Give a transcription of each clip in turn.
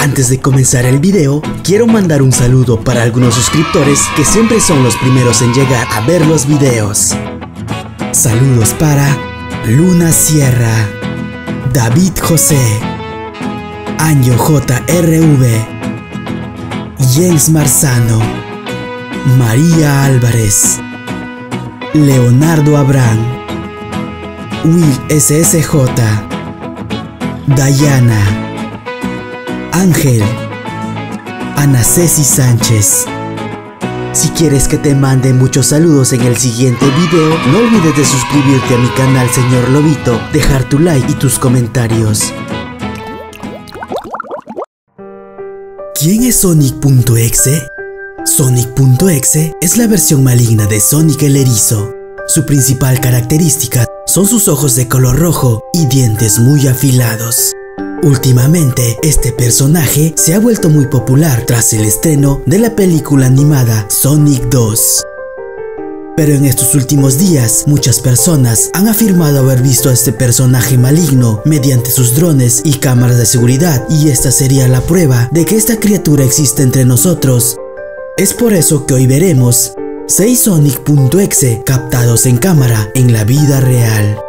Antes de comenzar el video, quiero mandar un saludo para algunos suscriptores que siempre son los primeros en llegar a ver los videos. Saludos para Luna Sierra, David José, Anjo JRV, James Marzano, María Álvarez, Leonardo Abraham, Will SSJ, Dayana, Ángel, Ana Ceci Sánchez. Si quieres que te mande muchos saludos en el siguiente video, no olvides de suscribirte a mi canal Señor Lobito, dejar tu like y tus comentarios. ¿Quién es Sonic.exe? Sonic.exe es la versión maligna de Sonic el Erizo. Su principal característica son sus ojos de color rojo y dientes muy afilados. Últimamente, este personaje se ha vuelto muy popular tras el estreno de la película animada Sonic 2. Pero en estos últimos días, muchas personas han afirmado haber visto a este personaje maligno mediante sus drones y cámaras de seguridad, y esta sería la prueba de que esta criatura existe entre nosotros. Es por eso que hoy veremos 6 Sonic.exe captados en cámara en la vida real.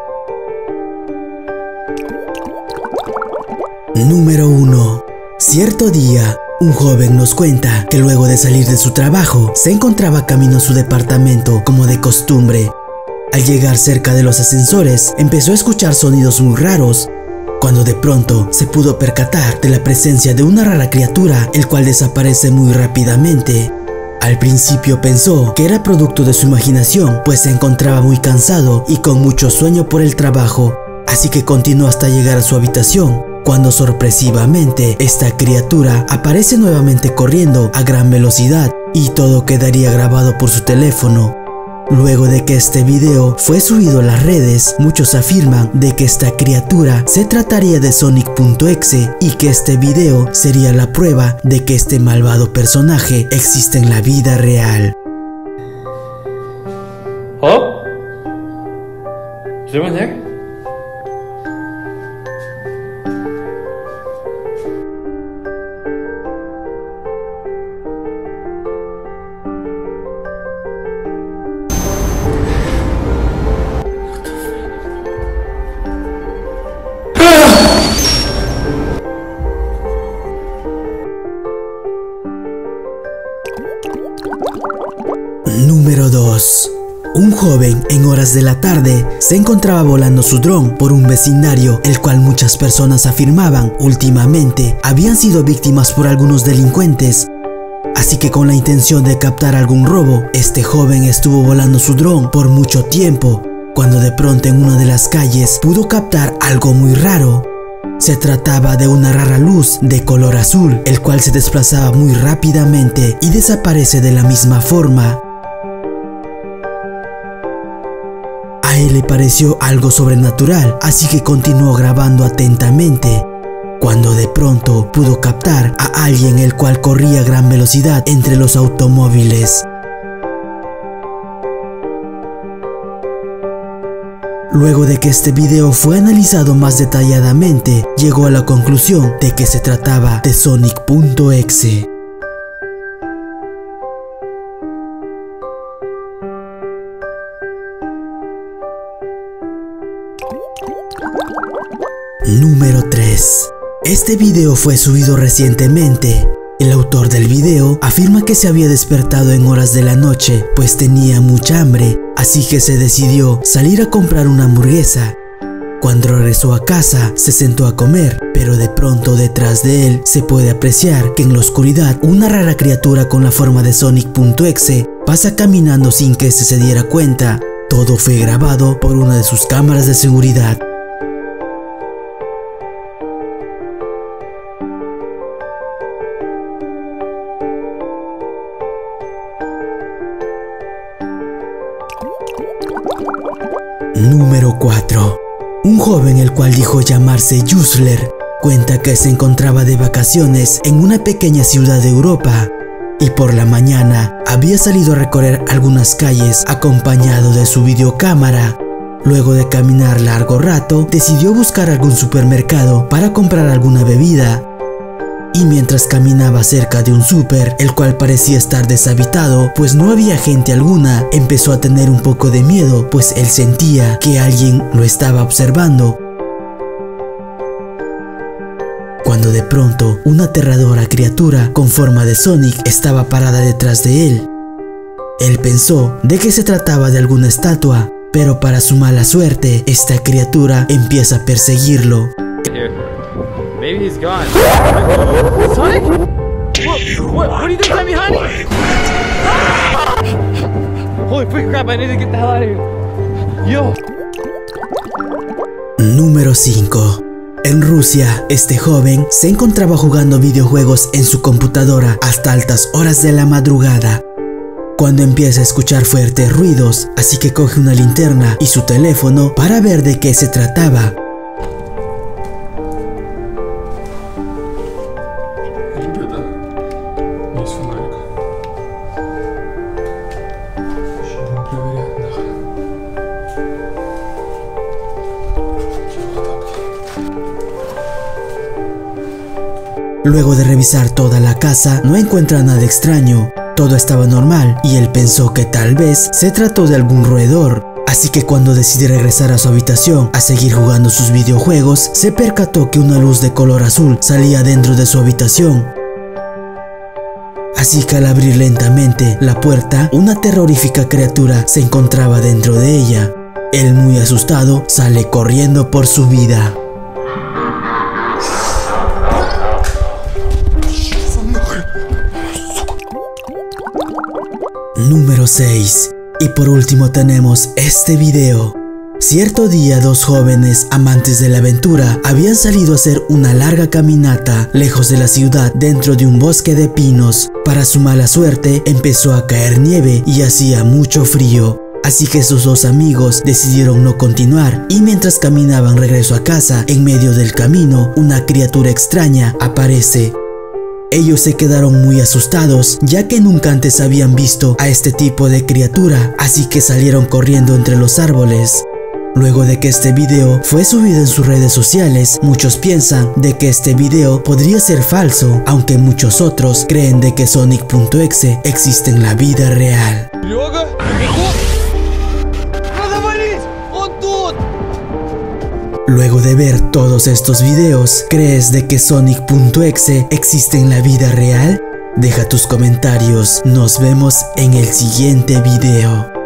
Número 1. Cierto día, un joven nos cuenta que luego de salir de su trabajo, se encontraba camino a su departamento como de costumbre. Al llegar cerca de los ascensores, empezó a escuchar sonidos muy raros, cuando de pronto se pudo percatar de la presencia de una rara criatura, el cual desaparece muy rápidamente. Al principio pensó que era producto de su imaginación, pues se encontraba muy cansado y con mucho sueño por el trabajo, así que continuó hasta llegar a su habitación, cuando sorpresivamente esta criatura aparece nuevamente corriendo a gran velocidad, y todo quedaría grabado por su teléfono. Luego de que este video fue subido a las redes, muchos afirman de que esta criatura se trataría de Sonic.exe y que este video sería la prueba de que este malvado personaje existe en la vida real. ¿Oh? ¿Is anyone there? Número 2. Un joven en horas de la tarde se encontraba volando su dron por un vecindario, el cual muchas personas afirmaban últimamente habían sido víctimas por algunos delincuentes. Así que con la intención de captar algún robo, este joven estuvo volando su dron por mucho tiempo, cuando de pronto en una de las calles pudo captar algo muy raro. Se trataba de una rara luz de color azul, el cual se desplazaba muy rápidamente y desaparece de la misma forma. A él le pareció algo sobrenatural, así que continuó grabando atentamente, cuando de pronto pudo captar a alguien el cual corría a gran velocidad entre los automóviles. Luego de que este video fue analizado más detalladamente, llegó a la conclusión de que se trataba de Sonic.exe. Número 3. Este video fue subido recientemente. El autor del video afirma que se había despertado en horas de la noche, pues tenía mucha hambre, así que se decidió salir a comprar una hamburguesa. Cuando regresó a casa, se sentó a comer, pero de pronto detrás de él se puede apreciar que en la oscuridad una rara criatura con la forma de Sonic.exe pasa caminando sin que éste se diera cuenta. Todo fue grabado por una de sus cámaras de seguridad. Número 4. Un joven el cual dijo llamarse Yusler cuenta que se encontraba de vacaciones en una pequeña ciudad de Europa y por la mañana había salido a recorrer algunas calles acompañado de su videocámara. Luego de caminar largo rato, decidió buscar algún supermercado para comprar alguna bebida y mientras caminaba cerca de un súper, el cual parecía estar deshabitado, pues no había gente alguna, empezó a tener un poco de miedo, pues él sentía que alguien lo estaba observando. Cuando de pronto, una aterradora criatura con forma de Sonic estaba parada detrás de él. Él pensó de que se trataba de alguna estatua, pero para su mala suerte, esta criatura empieza a perseguirlo. Maybe he's gone. Sonic? What are you doing behind me? Holy freak crap, I need to get the hell out of here. Yo. Número 5. En Rusia, este joven se encontraba jugando videojuegos en su computadora hasta altas horas de la madrugada, cuando empieza a escuchar fuertes ruidos, así que coge una linterna y su teléfono para ver de qué se trataba. Luego de revisar toda la casa, no encuentra nada extraño. Todo estaba normal y él pensó que tal vez se trató de algún roedor. Así que cuando decide regresar a su habitación a seguir jugando sus videojuegos, se percató que una luz de color azul salía dentro de su habitación. Así que al abrir lentamente la puerta, una terrorífica criatura se encontraba dentro de ella. Él, muy asustado, sale corriendo por su vida. Número 6. Y por último tenemos este video. Cierto día, dos jóvenes amantes de la aventura habían salido a hacer una larga caminata lejos de la ciudad dentro de un bosque de pinos. Para su mala suerte empezó a caer nieve y hacía mucho frío. Así que sus dos amigos decidieron no continuar, y mientras caminaban regreso a casa, en medio del camino, una criatura extraña aparece. Ellos se quedaron muy asustados, ya que nunca antes habían visto a este tipo de criatura, así que salieron corriendo entre los árboles. Luego de que este video fue subido en sus redes sociales, muchos piensan de que este video podría ser falso, aunque muchos otros creen de que Sonic.exe existe en la vida real. Luego de ver todos estos videos, ¿crees de que Sonic.exe existe en la vida real? Deja tus comentarios, nos vemos en el siguiente video.